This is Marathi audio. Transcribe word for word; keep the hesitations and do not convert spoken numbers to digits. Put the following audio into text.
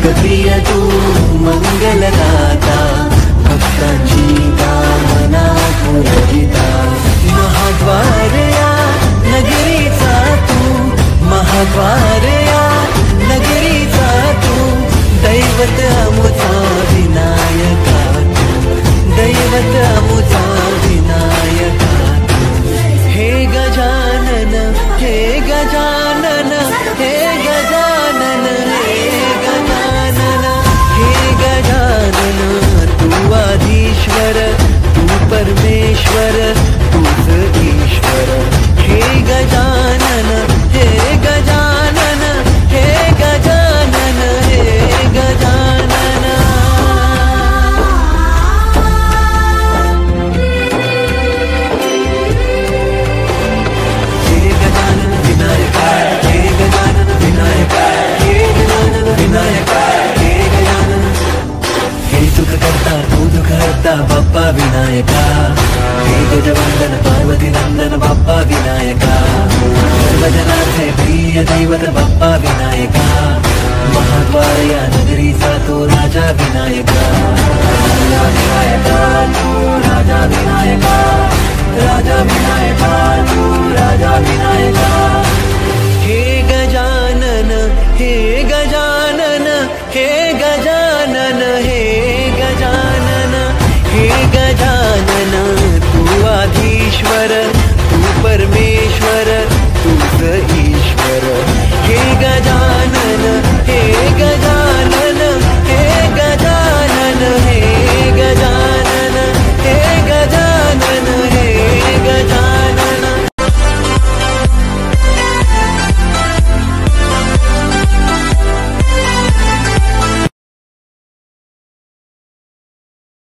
लोकप्रिय तू मंगलदाता, भक्तांची कामना पुरविता। महाद्वार या नगरीचा तू, महाद्वार या नगरीचा तू, दैवत अमुचा विनायका तू, दैवत अमुचा विनायका तू। हे गजानन हे गजानन हे गजानन हे गजानन हे गजानन, तू आधीश्वर तू परमेश्वर तूच ईश्वर। हे गजानन हे गजानन हे गजानन हे गजानन। हे गजानन विनायका, हे गजानन विनायका, हे गजानन विनायका, हे गजानन। हे सुख करता तू दुख हरता बाप्पा विनायका, हे गजवंदन पार्वती नंदन बाप्पा विनायका, सर्वजनार्थे प्रिय दैवत बाप्पा विनायका। महाद्वार या नगरीचा तो राजा विनायका, राजा विनायका तू राजा विनायका, राजा विनायका तू राजा विनायका।